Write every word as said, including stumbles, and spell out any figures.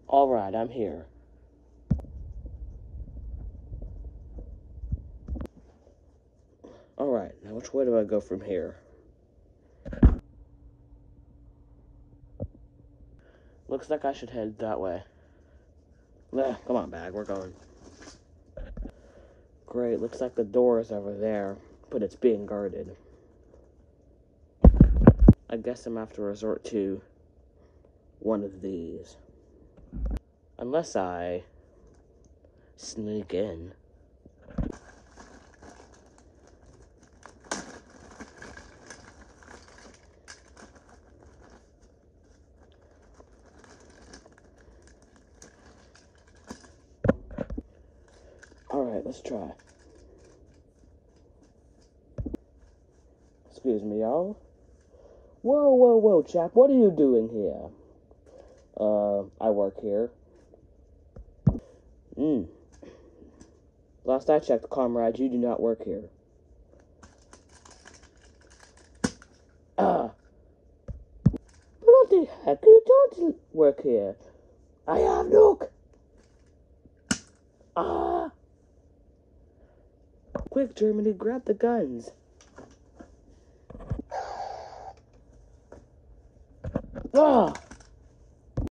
Alright, I'm here. Alright, now which way do I go from here? Looks like I should head that way. Eh, come on, bag, we're going. Great, looks like the door is over there, but it's being guarded. I guess I'm going to have to resort to one of these. Unless I sneak in. Alright, let's try. Excuse me, y'all. Whoa, whoa, whoa, chap, what are you doing here? Uh, I work here. Hmm. Last I checked, comrade, you do not work here. Ah. What the heck? You don't work here. I have look. Ah. Quick, Germany, grab the guns. Ah.